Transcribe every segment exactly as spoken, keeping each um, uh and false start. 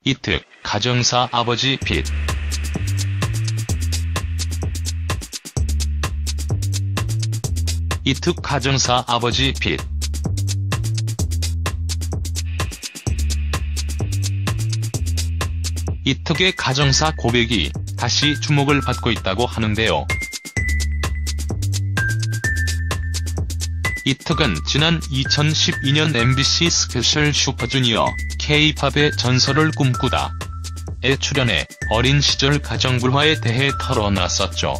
이특, 가정사 아버지 빚. 이특 가정사 아버지 빚. 이특의 가정사 고백이 다시 주목을 받고 있다고 하는데요. 이특은 지난 이천십이 년 엠비씨 스페셜 슈퍼주니어 K-팝의 전설을 꿈꾸다 에 출연해 어린 시절 가정불화에 대해 털어놨었죠.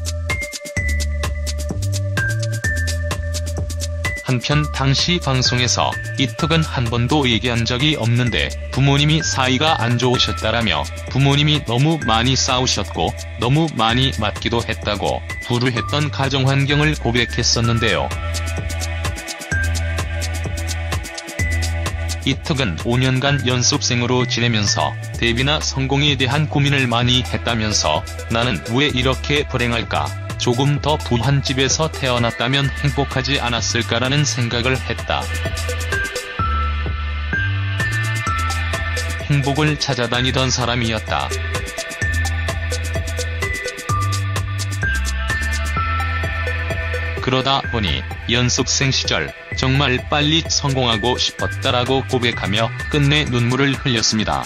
한편 당시 방송에서 이특은 한 번도 얘기한 적이 없는데 부모님이 사이가 안 좋으셨다라며 부모님이 너무 많이 싸우셨고 너무 많이 맞기도 했다고 불우했던 가정환경을 고백했었는데요. 이특은 오 년간 연습생으로 지내면서 데뷔나 성공에 대한 고민을 많이 했다면서 나는 왜 이렇게 불행할까? 조금 더 부한 집에서 태어났다면 행복하지 않았을까라는 생각을 했다. 행복을 찾아다니던 사람이었다. 그러다 보니 연습생 시절 정말 빨리 성공하고 싶었다라고 고백하며 끝내 눈물을 흘렸습니다.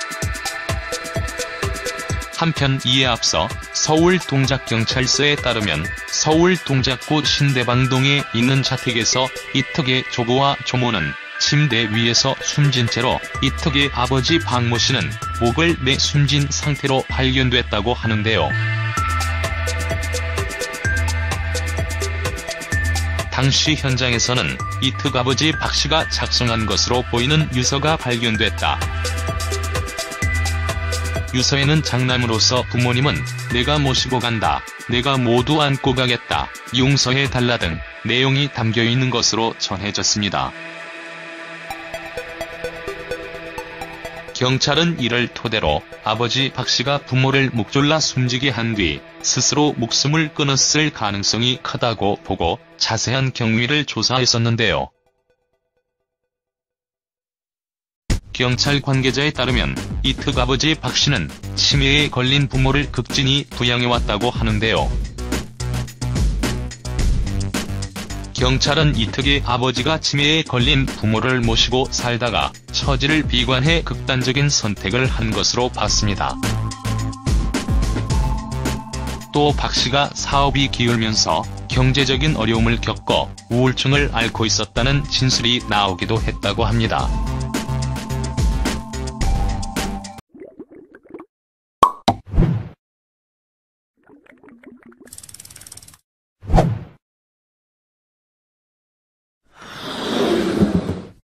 한편 이에 앞서 서울 동작경찰서에 따르면 서울 동작구 신대방동에 있는 자택에서 이특의 조부와 조모는 침대 위에서 숨진 채로 이특의 아버지 박모 씨는 목을 매 숨진 상태로 발견됐다고 하는데요. 당시 현장에서는 이특 아버지 박 씨가 작성한 것으로 보이는 유서가 발견됐다. 유서에는 장남으로서 부모님은 내가 모시고 간다, 내가 모두 안고 가겠다, 용서해달라 등 내용이 담겨있는 것으로 전해졌습니다. 경찰은 이를 토대로 아버지 박 씨가 부모를 묵졸라 숨지게 한 뒤 스스로 목숨을 끊었을 가능성이 크다고 보고 자세한 경위를 조사했었는데요. 경찰 관계자에 따르면 이특 아버지 박 씨는 치매에 걸린 부모를 극진히 부양해왔다고 하는데요. 경찰은 이특의 아버지가 치매에 걸린 부모를 모시고 살다가 처지를 비관해 극단적인 선택을 한 것으로 봤습니다. 또 박 씨가 사업이 기울면서 경제적인 어려움을 겪어 우울증을 앓고 있었다는 진술이 나오기도 했다고 합니다.